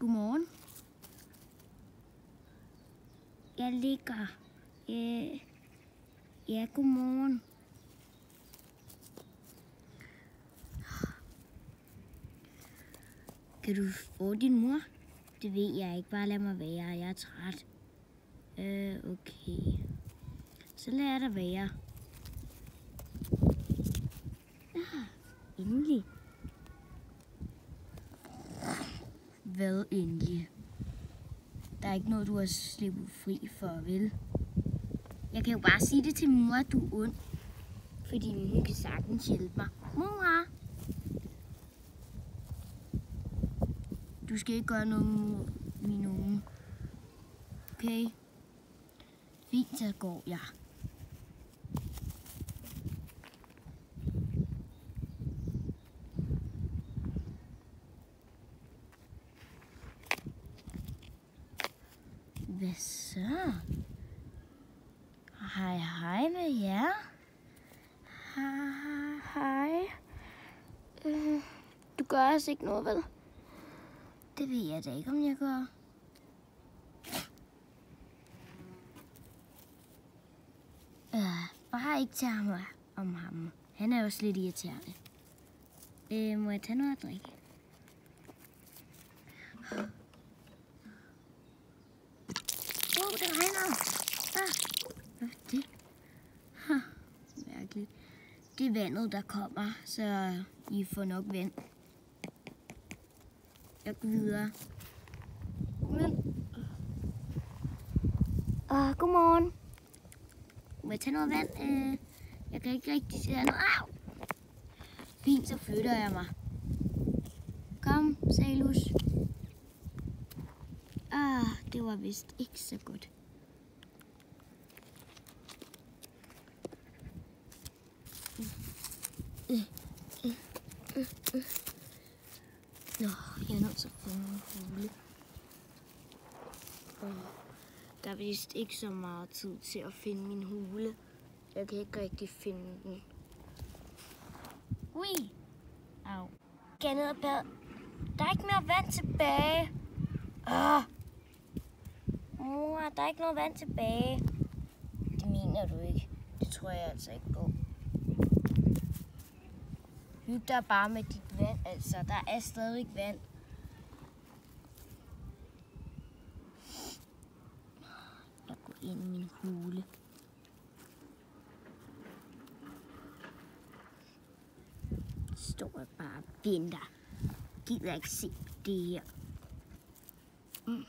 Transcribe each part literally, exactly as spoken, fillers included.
godmorgen. Jeg ligger. Øh, ja, godmorgen. Kan du få din mor? Det ved jeg ikke. Bare lad mig være. Jeg er træt. Øh, okay. Så lader jeg dig være. Ah, endelig. Hvad endelig? Der er ikke noget, du har slippet fri for, vel? Jeg kan jo bare sige det til min mor, at du er ond. Fordi hun kan sagtens hjælpe mig. Mor! Du skal ikke gøre noget mod min unge. Okay? Fint, så går jeg. Hvad så? Hej, hej med jer. Hej, hej. Øh, du gør altså ikke noget, vel? Det ved jeg da ikke, om jeg gør. Øh, bare ikke til ham om ham. Han er også lidt irriterende. Øh, må jeg tage noget at drikke? Wow, det regner. Ah, hvad er det? Huh, mærkeligt. Det er vandet, der kommer, så I får nok vand. Jeg går videre. Men... Uh, godmorgen. Må jeg tage noget vand? Uh, jeg kan ikke rigtig se noget. Au! Fint, så flytter jeg mig. Kom, Salus. Ah, det var vist ikke så godt. Uh, uh, uh, uh. Nå, jeg er nødt til at finde en hule. Oh, der er vist ikke så meget tid til at finde min hule. Jeg kan ikke rigtig finde den. Ui! Au. Skal jeg ned og bade? Der er ikke mere vand tilbage. Åh! Mor, der er ikke noget vand tilbage. Det mener du ikke. Det tror jeg altså ikke på. Hyg dig bare med dit vand, altså. Der er stadig vand. Jeg går ind i min hule. Står jeg bare og venter. Gider ikke se det her. Mm.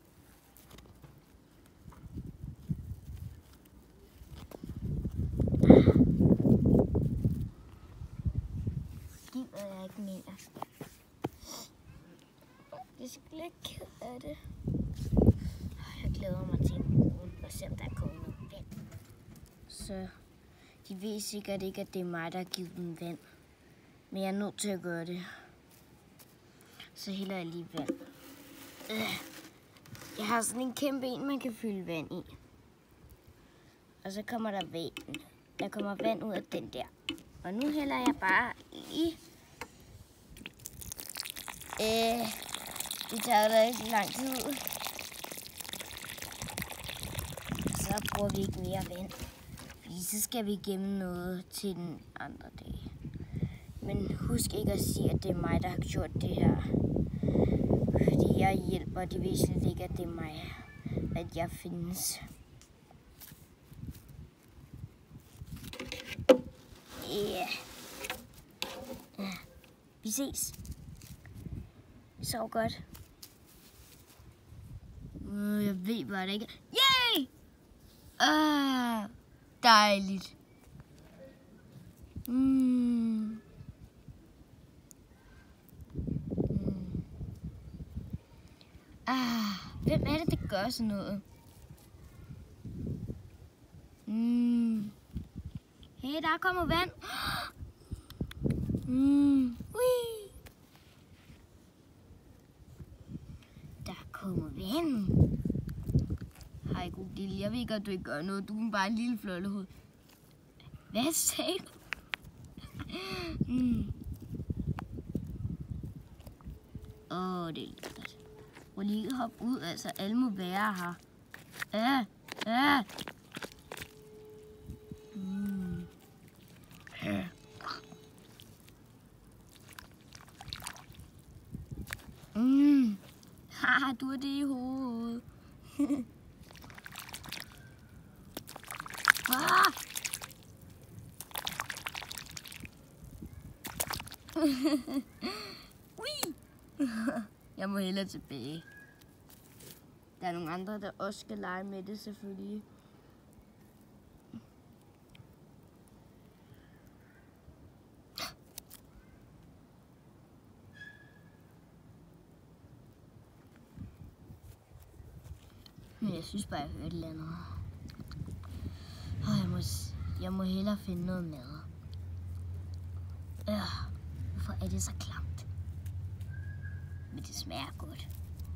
Gider jeg ikke mere. Jeg skal lidt ked af det. Jeg glæder mig til at se, om der kommer noget vand. Så de ved sikkert ikke, at det er mig, der har givet dem vand. Men jeg er nødt til at gøre det. Så hælder jeg lige vand. Jeg har sådan en kæmpe en, man kan fylde vand i. Og så kommer der vand. Der kommer vand ud af den der. Og nu hælder jeg bare i. Øh, det tager da ikke lang tid. Så bruger vi ikke mere vand. Fordi så skal vi gemme noget til den andre dag. Men husk ikke at sige, at det er mig, der har gjort det her. Fordi jeg hjælper, det ved slet ikke, at det er mig, at jeg findes. Yeah. Ja. Vi ses. Vi sover godt. Uh, jeg ved bare det ikke. Yay! Ah, dejligt. Mm. Mm. Ah, hvem er det, der gør sådan noget? Mm. Hey, der kommer vand. Mm. Ui. Der kommer vand. Hej, Godil. Jeg ved godt, du ikke gør noget. Du er bare en lille flottehoved. Hvad sagde du? mm. Åh, det er lækkert. Prøv lige at hoppe ud, altså alle må være her. Ja, ja. Mm. Ja. Mm. Haha, du er det i hovedet. Ah! Ui! Jeg må hellere tilbage. Der er nogle andre, der også skal lege med det, selvfølgelig. Men jeg synes bare, jeg hørte et eller andet. Og jeg må, jeg må hellere finde noget mad. Øh, hvorfor er det så klamt? Men det smager godt.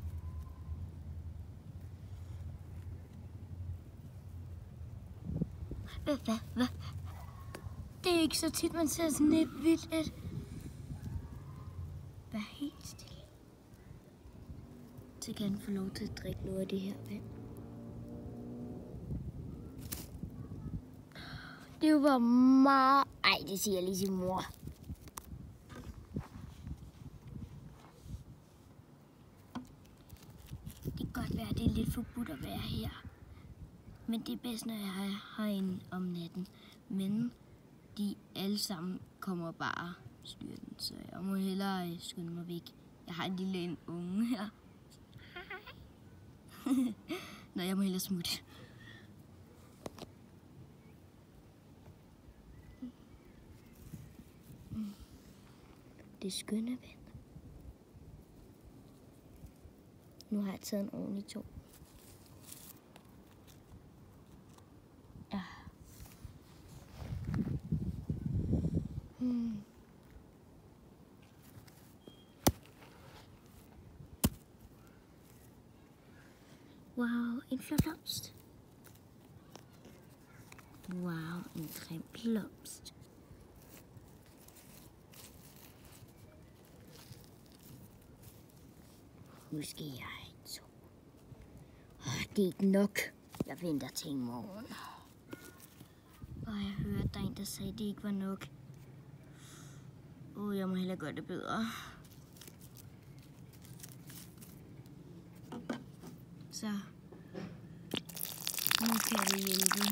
Hvad, hvad, hvad? Det er ikke så tit, man ser sådan et vildt et. Vær helt stille. Så kan han få lov til at drikke noget af det her vand. Det var meget... Ej, det siger jeg lige til mor. Det kan godt være, at det er lidt forbudt at være her. Men det er bedst, når jeg er herinde om natten. Men de alle sammen kommer bare styrten, så jeg må hellere skynde mig væk. Jeg har en lille en unge her. Nå, jeg må hellere smutte. Det er skønne vand. Nu har jeg taget en ordentlig tog. Ja. Hmm. Wow, en flot blomst. Wow, en grim blomst. Nu skal jeg så. Det er ikke nok. Jeg venter til i morgen. Og jeg hørte, der er en, der sagde, at det ikke var nok. Åh, oh, jeg må hellere gøre det bedre. Så. Nu kan det hjælpe.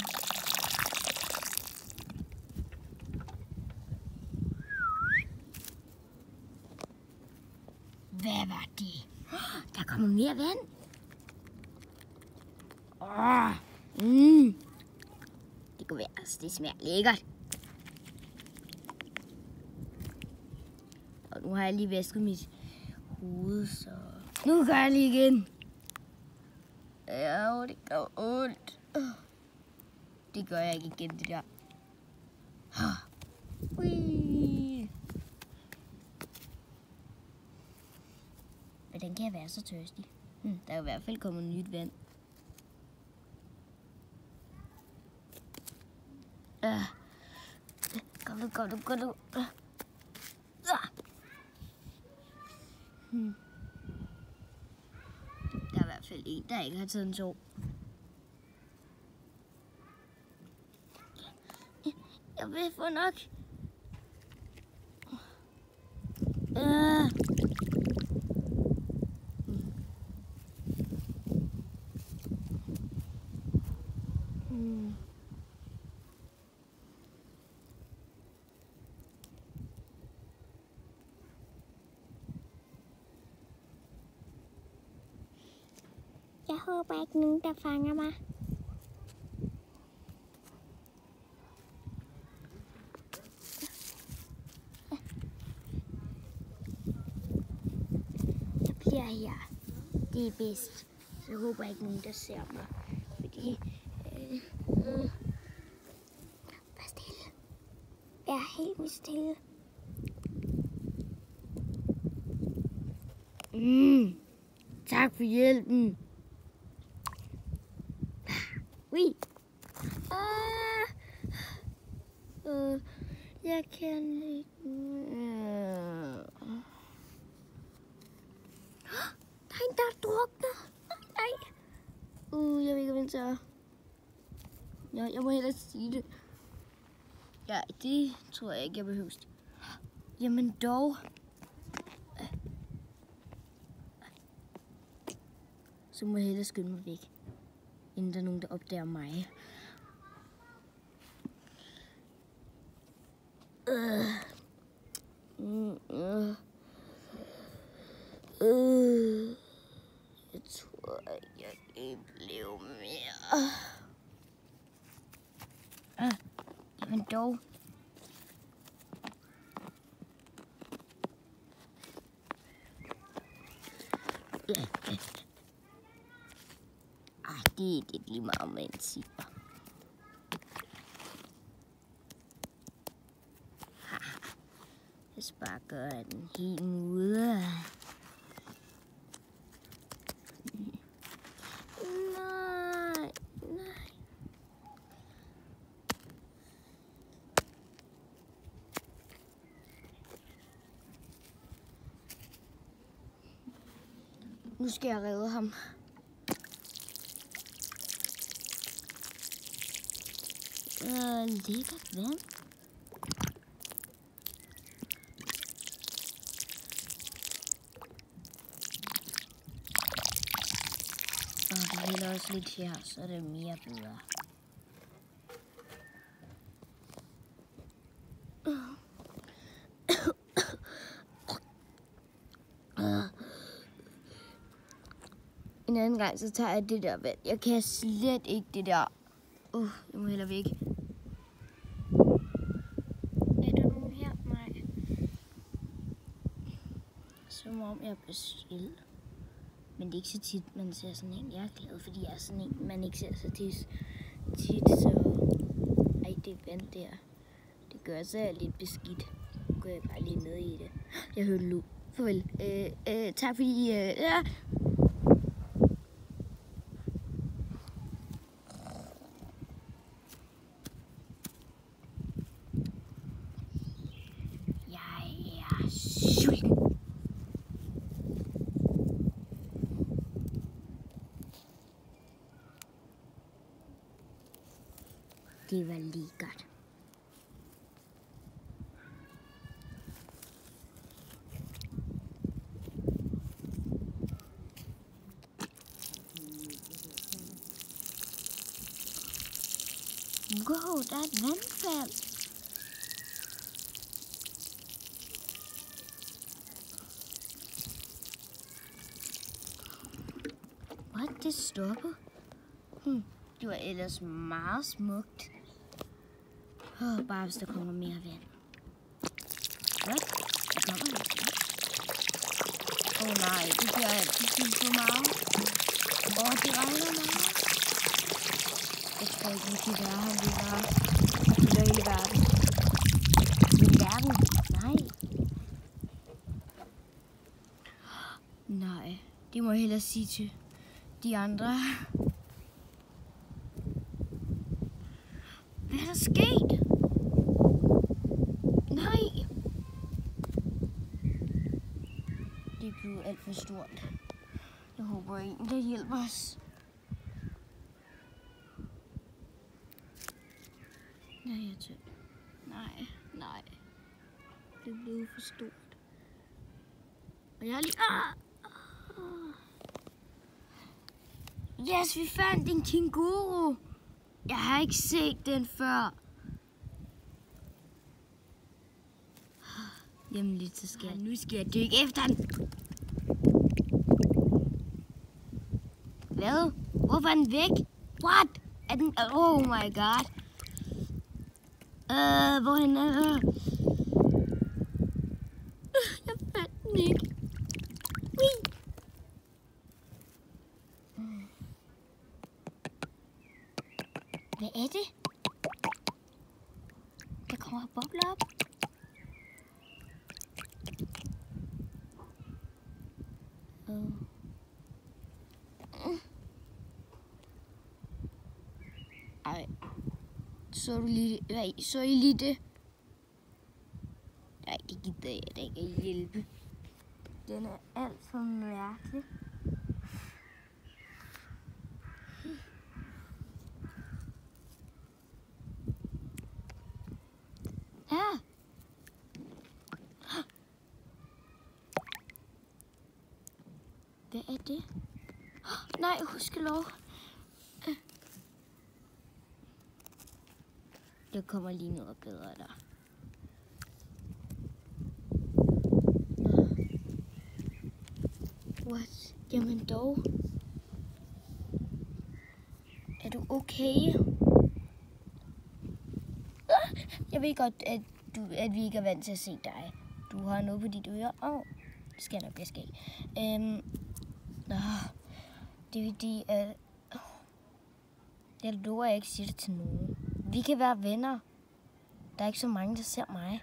Hvad var det? Der kommer mere vand. Åh, mm. Det kunne være, altså det smager lækkert. Og nu har jeg lige vasket mit hoved, så nu gør jeg lige igen. Ja, det gør ondt. Det gør jeg ikke igen, det der. Ui. Hvordan kan jeg være så tørstig? Hmm, der er i hvert fald kommet nyt vand. Uh. Kom nu, kom nu, kom nu. Uh. Hmm. Der er i hvert fald en, der ikke har taget en tog. Jeg vil få nok. Uh. Hmm. Jeg håber ikke nogen, der fanger mig. Jeg bliver her. Det er bedst. Så jeg håber ikke nogen, der ser mig. Fordi... Øh, øh. Vær stille. Vær helt stille. Mm. Tak for hjælpen. Ui. Ah. Uh, jeg kan ikke. Uh. Der Nej, der er druknet. Nej. Uh, jeg ved ikke, hvad det er. Ja, jeg må hellere sige det. Ja, det tror jeg ikke, jeg behøver. Jamen dog. Så må jeg hellere skynde mig væk, inden der er nogen, der opdager mig. Øh. Mm, øh. Øh. Jeg tror ikke, jeg kan blive mere. Ah, jamen dog. Ja. Ah, det er det lige meget med en zipper. Jeg skal bare gøre den helt ude. Nej, nej. Nu skal jeg redde ham. Øh, lækkert vand. Og det hælder også lidt her, så er det mere bedre. En anden gang, så tager jeg det der vand. Jeg kan slet ikke det der. Uh, jeg må hellere væk. Er der nogen her? Nej. Som om jeg er bestilt. Men det er ikke så tit, man ser sådan en. Jeg er glad, fordi jeg er sådan en, man ikke ser så tit. tit så... Ej, det vand der. Det gør så jeg lidt beskidt. Nu går jeg bare lige ned i det. Jeg hørte lyd. Farvel. Øh, øh, tak fordi... Øh, ja. Det var lige godt. Wow, der er et vandfald. What? Det stopper? Hmm. Det var ellers meget smukt. Oh, bare hvis der kommer mere vand. Hvad? Der kommer lidt vand. Åh oh, nej, det bliver altid for meget. Åh, oh, det regner meget. Jeg tror ikke, vi kan være her. Vi var i hele verden. I verden? Nej. Nej, det må jeg hellere sige til de andre. Hvad er der sket? Nej. Det blev alt for stort. Jeg håber en, der hjælper os. Nej, jeg tør. Nej, nej. Det blev for stort. Og jeg har lige... Ah! Yes, vi fandt en kænguru. Jeg har ikke set den før. Jamen lidt så skal jeg. Nu skal jeg dykke efter den. Hvad? Hvorfor er den væk? What? Er den... Oh my god. Øh, hvor er den? Øh. Jeg fandt den ikke. Wee. Hvad er det? Der kommer bobler op. Oh. Ej. Så du lige... Nej, så I lige det? Nej, det gider jeg da ikke at hjælpe. Den er alt for mærkelig. Her. Hvad er det? Nej, hudskelov. Det kommer lige noget bedre der. What? Jamen dog. Er du okay? Jeg ved godt, at, du, at vi ikke er vant til at se dig. Du har noget på dit øre. Åh, oh, det skal nok blive ske. Øhm, nå, det er fordi, at jeg lover, at jeg ikke siger det til nogen. Vi kan være venner. Der er ikke så mange, der ser mig.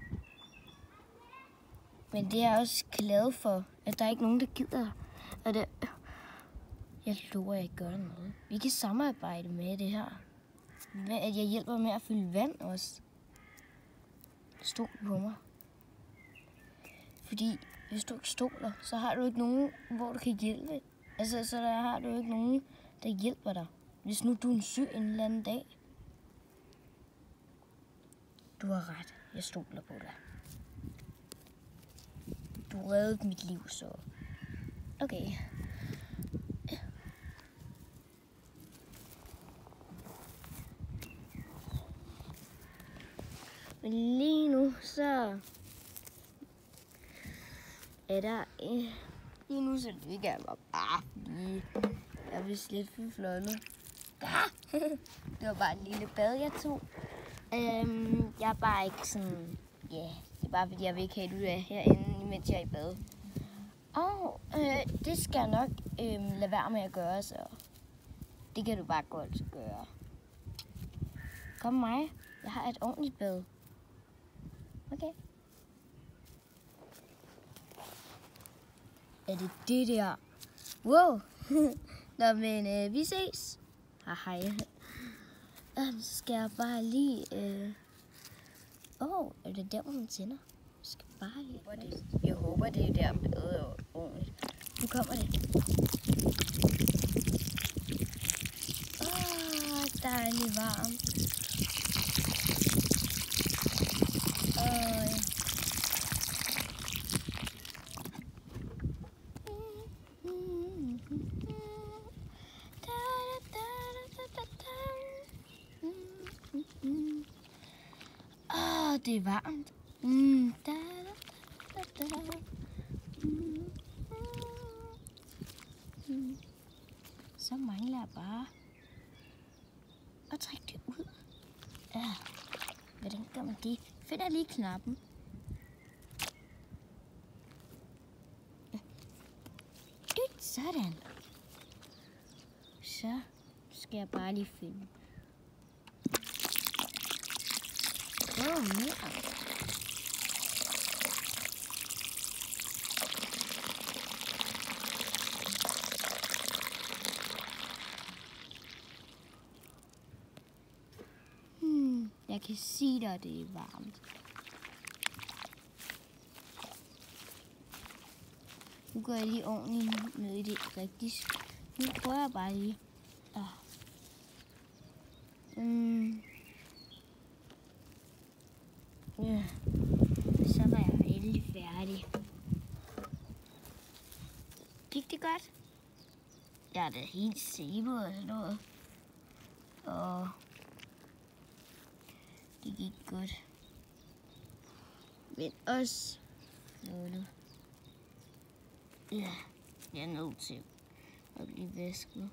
Men det er jeg også glad for, at der er ikke nogen, der gider. At det, jeg lover, at jeg ikke gør noget. Vi kan samarbejde med det her. At jeg hjælper med at fylde vand også. Stol på mig. Fordi hvis du ikke stoler, så har du ikke nogen, hvor du kan hjælpe. Altså, så der har du ikke nogen, der hjælper dig. Hvis nu du er en syg en eller anden dag. Du har ret. Jeg stoler på dig. Du reddede mit liv, så... Okay. Men lige nu, så... er der... Øh, lige nu, så ligger jeg mig bare, fordi jeg er vist lidt for flottet. Det var bare et lille bad, jeg tog. Øhm, jeg er bare ikke sådan... Ja, yeah, det er bare fordi, jeg vil ikke have det ud af herinde, mens jeg er i bad. Og øh, det skal jeg nok øh, lade være med at gøre, så det kan du bare godt gøre. Kom med mig. Jeg har et ordentligt bad. Okay. Er det det der? Wow. Nå, men øh, vi ses. Hej hej. Um, så skal jeg bare lige... Øh... Åh, oh, er det der, hvor man tænder? Jeg skal bare lige... Jeg håber, det, jeg håber, det er der bedre ordentligt. Nu kommer det. Åh, oh, dejligt varmt. Åh, oh, ja. Åh, det er varmt. Mm. Da, da, da, da. Mm. Mm. Så mangler jeg bare at trække det ud. Ja. Hvordan gør man det? Finder lige knappen. Dyt, sådan. Så skal jeg bare lige finde. Åh, oh, mere. Hmm, jeg kan sige dig, at det er varmt. Nu går jeg lige ordentligt ned i det rigtige. Nu prøver jeg bare lige. Ah. Mm. Ja. Så var jeg endelig færdig. Gik det godt? Jeg er da helt sæbet og sådan noget. Og det gik godt. Men også noget. Ja, jeg er nødt til at blive vasket.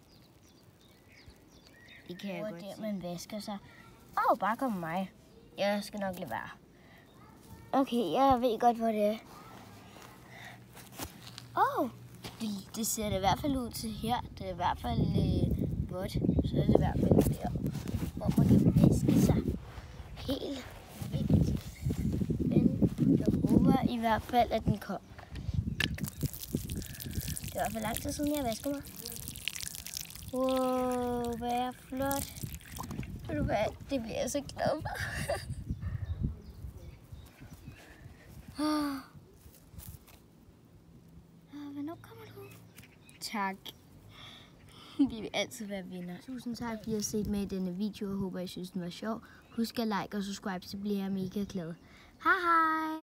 Det kan jeg godt se. Man vasker sig. Åh, oh, bare kom med mig. Jeg skal nok lade være. Okay, jeg ved godt, hvor det er. Åh, oh, det, det ser det i hvert fald ud til her. Det er i hvert fald øh, godt. Så er det i hvert fald der, hvor man kan vaske sig helt vildt. Men jeg håber i hvert fald, at den kom. Det er i hvert fald lang tid siden, jeg vasker mig. Wow, hvad er flot. Ved du hvad, det bliver jeg så glad for. Hvornår kommer du? Tak. Vi vil altid være vinder. Tusind tak, fordi I har set med i denne video. Jeg håber, I synes, den var sjov. Husk at like og subscribe, så bliver jeg mega glad. Hej hej!